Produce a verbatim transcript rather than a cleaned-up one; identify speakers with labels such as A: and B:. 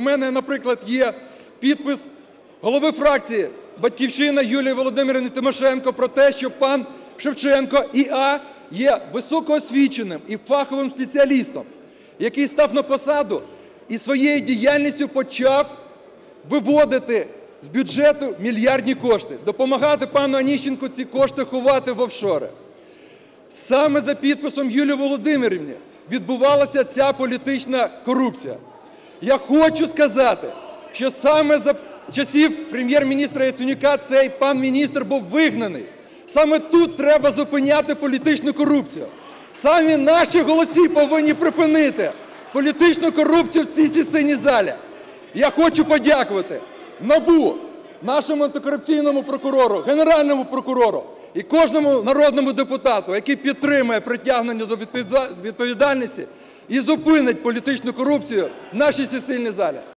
A: У мене, наприклад, є підпис голови фракції "Батьківщина" Юлії Володимирівни Тимошенко про те, що пан Шевченко І.А. є високоосвіченим і фаховим спеціалістом, який став на посаду і своєю діяльністю почав виводити з бюджету мільярдні кошти, допомагати пану Онищенку ці кошти ховати в офшори. Саме за підписом Юлії Володимирівни відбувалася ця політична корупція. Я хочу сказати, що саме за часів Прем'єр-міністра Яценюка цей пан міністр був вигнаний. Саме тут треба зупиняти політичну корупцію. Саме наші голоси повинні припинити політичну корупцію в цій сесійній залі. Я хочу подякувати НАБУ, нашому антикорупційному прокурору, Генеральному прокурору і кожному народному депутату, який підтримує притягнення до відповідальності і зупинить політичну корупцію в нашій сесійній залі.